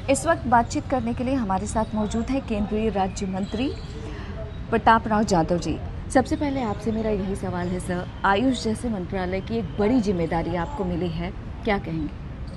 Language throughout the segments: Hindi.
इस वक्त बातचीत करने के लिए हमारे साथ मौजूद है केंद्रीय राज्य मंत्री प्रताप राव जाधव जी। सबसे पहले आपसे मेरा यही सवाल है सर, आयुष जैसे मंत्रालय की एक बड़ी जिम्मेदारी आपको मिली है, क्या कहेंगे?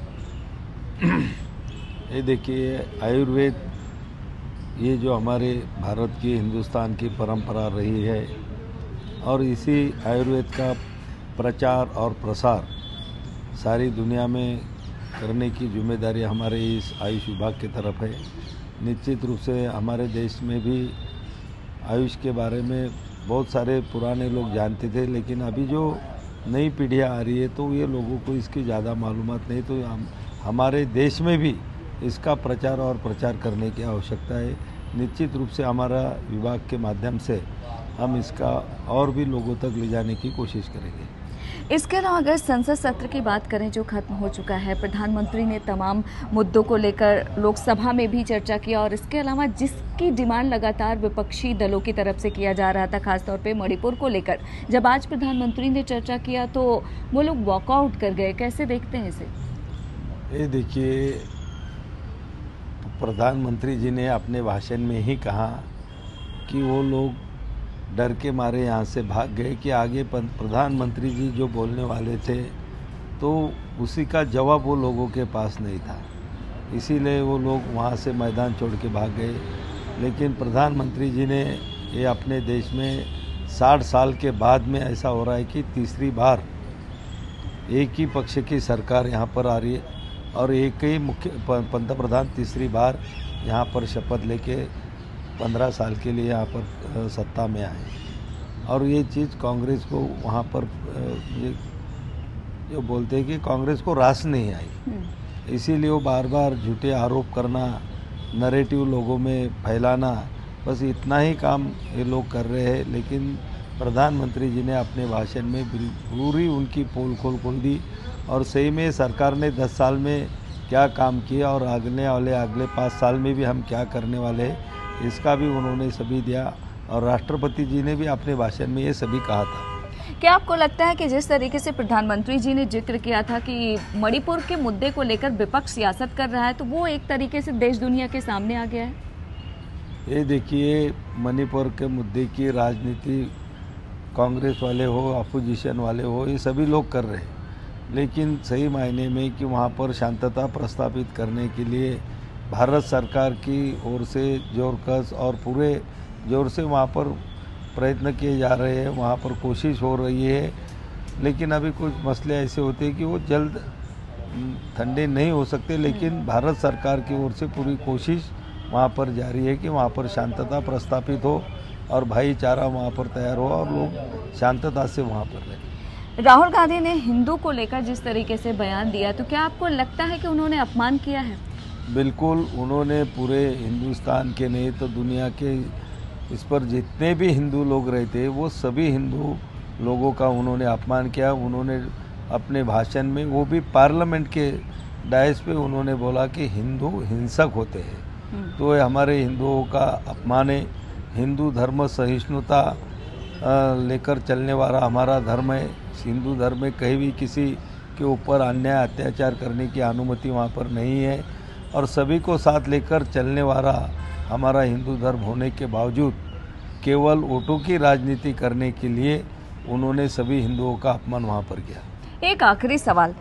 ये देखिए, आयुर्वेद ये जो हमारे भारत की, हिंदुस्तान की परंपरा रही है और इसी आयुर्वेद का प्रचार और प्रसार सारी दुनिया में करने की जिम्मेदारी हमारे इस आयुष विभाग की तरफ है। निश्चित रूप से हमारे देश में भी आयुष के बारे में बहुत सारे पुराने लोग जानते थे, लेकिन अभी जो नई पीढ़ियाँ आ रही है तो ये लोगों को इसकी ज़्यादा मालूमात नहीं, तो हमारे देश में भी इसका प्रचार और प्रचार करने की आवश्यकता है। निश्चित रूप से हमारा विभाग के माध्यम से हम इसका और भी लोगों तक ले जाने की कोशिश करेंगे। इसके अलावा अगर संसद सत्र की बात करें जो खत्म हो चुका है, प्रधानमंत्री ने तमाम मुद्दों को लेकर लोकसभा में भी चर्चा किया और इसके अलावा जिसकी डिमांड लगातार विपक्षी दलों की तरफ से किया जा रहा था, खासतौर पे मणिपुर को लेकर, जब आज प्रधानमंत्री ने चर्चा किया तो वो लोग वॉकआउट कर गए। कैसे देखते हैं इसे? ये देखिए, प्रधानमंत्री जी ने अपने भाषण में ही कहा कि वो लोग डर के मारे यहाँ से भाग गए कि आगे प्रधानमंत्री जी जो बोलने वाले थे तो उसी का जवाब वो लोगों के पास नहीं था, इसीलिए वो लोग वहाँ से मैदान छोड़ के भाग गए। लेकिन प्रधानमंत्री जी ने ये अपने देश में 60 साल के बाद में ऐसा हो रहा है कि तीसरी बार एक ही पक्ष की सरकार यहाँ पर आ रही है और एक ही मुख्य पंतप्रधान तीसरी बार यहाँ पर शपथ लेके 15 साल के लिए यहाँ पर सत्ता में आए और ये चीज़ कांग्रेस को वहाँ पर ये जो बोलते हैं कि कांग्रेस को रास नहीं आई, इसीलिए वो बार बार झूठे आरोप करना, नैरेटिव लोगों में फैलाना, बस इतना ही काम ये लोग कर रहे हैं। लेकिन प्रधानमंत्री जी ने अपने भाषण में पूरी उनकी पोल खोल दी और सही में सरकार ने 10 साल में क्या काम किया और अगले वाले अगले 5 साल में भी हम क्या करने वाले हैं, इसका भी उन्होंने सभी दिया और राष्ट्रपति जी ने भी अपने भाषण में ये सभी कहा था। क्या आपको लगता है कि जिस तरीके से प्रधानमंत्री जी ने जिक्र किया था कि मणिपुर के मुद्दे को लेकर विपक्ष सियासत कर रहा है, तो वो एक तरीके से देश दुनिया के सामने आ गया है? ये देखिए, मणिपुर के मुद्दे की राजनीति कांग्रेस वाले हो, अपोजिशन वाले हो, ये सभी लोग कर रहे हैं, लेकिन सही मायने में कि वहाँ पर शांतता प्रस्तापित करने के लिए भारत सरकार की ओर से जोरकस और पूरे जोर से वहाँ पर प्रयत्न किए जा रहे हैं, वहाँ पर कोशिश हो रही है। लेकिन अभी कुछ मसले ऐसे होते हैं कि वो जल्द ठंडे नहीं हो सकते, लेकिन भारत सरकार की ओर से पूरी कोशिश वहाँ पर जारी है कि वहाँ पर शांतता प्रस्तापित हो और भाईचारा वहाँ पर तैयार हो और लोग शांतता से वहाँ पर रहें। राहुल गांधी ने हिंदू को लेकर जिस तरीके से बयान दिया, तो क्या आपको लगता है कि उन्होंने अपमान किया है? बिल्कुल, उन्होंने पूरे हिंदुस्तान के नहीं तो दुनिया के इस पर जितने भी हिंदू लोग रहते वो सभी हिंदू लोगों का उन्होंने अपमान किया। उन्होंने अपने भाषण में, वो भी पार्लियामेंट के डायस पे, उन्होंने बोला कि हिंदू हिंसक होते हैं, तो ये हमारे हिंदुओं का अपमान है। हिंदू धर्म सहिष्णुता लेकर चलने वाला हमारा धर्म है। हिंदू धर्म में कहीं भी किसी के ऊपर अन्याय अत्याचार करने की अनुमति वहाँ पर नहीं है और सभी को साथ लेकर चलने वाला हमारा हिंदू धर्म होने के बावजूद केवल वोटों की राजनीति करने के लिए उन्होंने सभी हिंदुओं का अपमान वहाँ पर किया। एक आखिरी सवाल,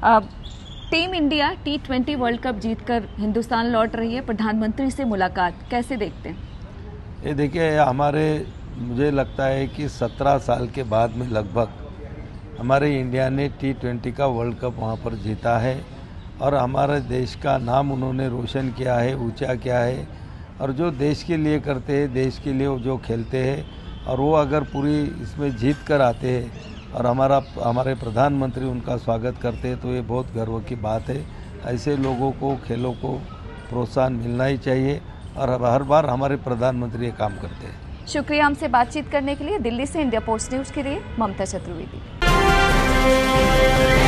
team India T20 world cup जीतकर हिंदुस्तान लौट रही है, प्रधानमंत्री से मुलाकात कैसे देखते हैं? ये देखिए, मुझे लगता है कि 17 साल के बाद में लगभग हमारे इंडिया ने T20 का वर्ल्ड कप वहाँ पर जीता है और हमारे देश का नाम उन्होंने रोशन किया है, ऊंचा किया है। और जो देश के लिए करते हैं, देश के लिए जो खेलते हैं, और वो अगर पूरी इसमें जीत कर आते हैं और हमारे प्रधानमंत्री उनका स्वागत करते हैं, तो ये बहुत गर्व की बात है। ऐसे लोगों को, खेलों को प्रोत्साहन मिलना ही चाहिए और हर बार हमारे प्रधानमंत्री ये काम करते हैं। शुक्रिया हमसे बातचीत करने के लिए। दिल्ली से इंडिया पोस्ट न्यूज़ के लिए ममता चतुर्वेदी।